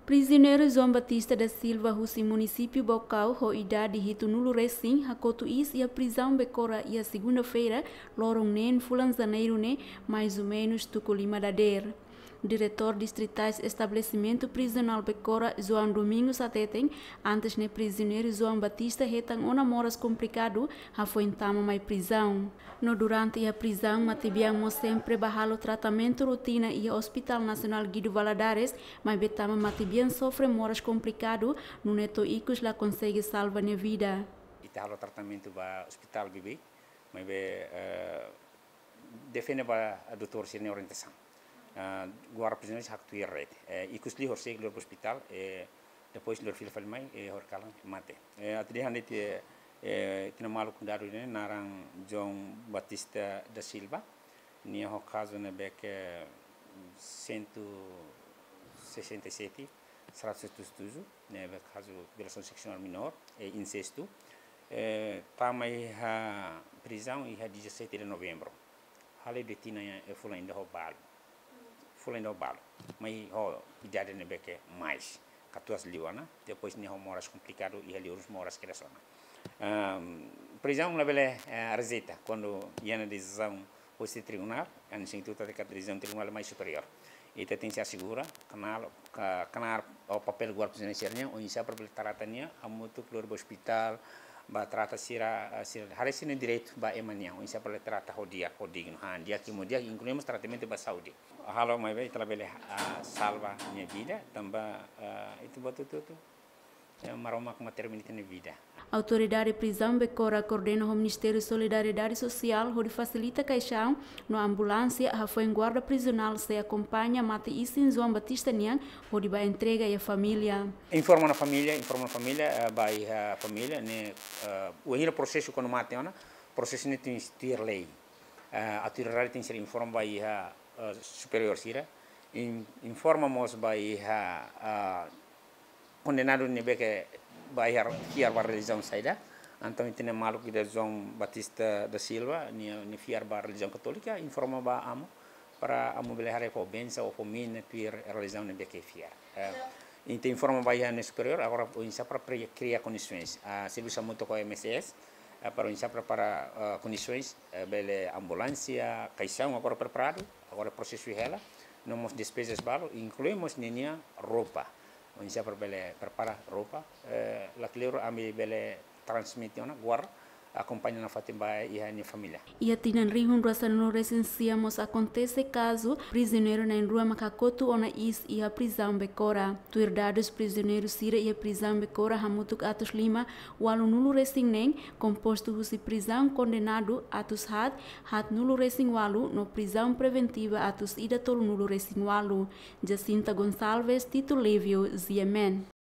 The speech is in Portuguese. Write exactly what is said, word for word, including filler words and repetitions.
Prisioneiro João Batista da Silva, Russi município Bocau, ho idade hito nulo recém, hakotu is e a prisão becora e a segunda-feira, lorong nen fulan janeiro ne, mais ou menos tuculima dader. Diretor distritais estabelecimento prisional becora João Domingos Ateteng, antes ne prisioneiro João Batista retang ona moras complicado, ha foi entama mai prisão. No durante a prisão, matibiamo sempre bahalo tratamento rotina e Hospital Nacional Guido Valadares, mas betama matibian sofre moras complicado, no neto icos la consegue salva ne vida. Italo tratamento ba Hospital Bibi, mas be defende ba a doutor sirne orientação. Uh, guarda prisioneiros hak tu irret uh, ikus li horseg lo hospital e depois lo fil fal mai e horkalan mate e atri handet e tina malu kundaru ne narang João Batista da Silva ni ho caso ne bek cento e sessenta e sete seratus ne bek caso violação sexual menor e incesto e tamai ha prisão e ha dezessete de novembro hale detina e fula ainda ho balo fully no balo, mas oh idade ne beke mais quatorze liwana, depois ne ho moras complicado e ali os moras que são. Um, prisão na bele uh, receita quando ia na decisão o tribunal, a instituto de decisão tribunal mais superior. E tem se assegura canal canal o papel guarda prisioneiro ou insa para tratatania a muito cloro hospital ba trata sira sira harus ini direito ba emania o insa para trata hodia hodigno han dia que modia incluímos tratamento ba saúde halo mai vai trabalhar salva minha vida também itu batu tu tu maroma com maternidade na vida. Autoridade prisão becora coordena o Ministério de Solidariedade Social, onde facilita caixão no ambulância, a foi em guarda prisional se acompanha mate isin João Batista Niang, onde vai entrega a família. Informa na família, informa na família, vai a família, né, o hino processo quando mate ona, processo ne tem ter lei. A autoridade tem ser informa vai a superior sira, informamos vai a condenado ne beke bayar fiar bar religião saída, então tem malu que da João Batista da Silva ni ni fiar bar religião católica informa ba amo para amo bele hare ko bensa ou família tuir religião ne beke fiar. Então informa ba ya ne superior agora o insa para criar condições a serviço muito com M S S para o insa para condições bele ambulância caixão agora preparado agora processo ela não mos despesas balo incluímos nenia roupa o insa para bele prepara roupa la clero ami bele transmitiona guarda acompanha na Fatimba e a minha família. E a tinan rihun rasa no recenseamos acontece caso prisioneiro na rua Macacoto ou na is e a prisão becora. Tuir dados prisioneiros sira e a prisão becora hamutuk atos lima walu nulo racing nem composto husi prisão condenado atos hat hat nulo racing walu no prisão preventiva atos ida tolo nulo racing walu. Jacinta Gonçalves, Tito Levio, Ziemen.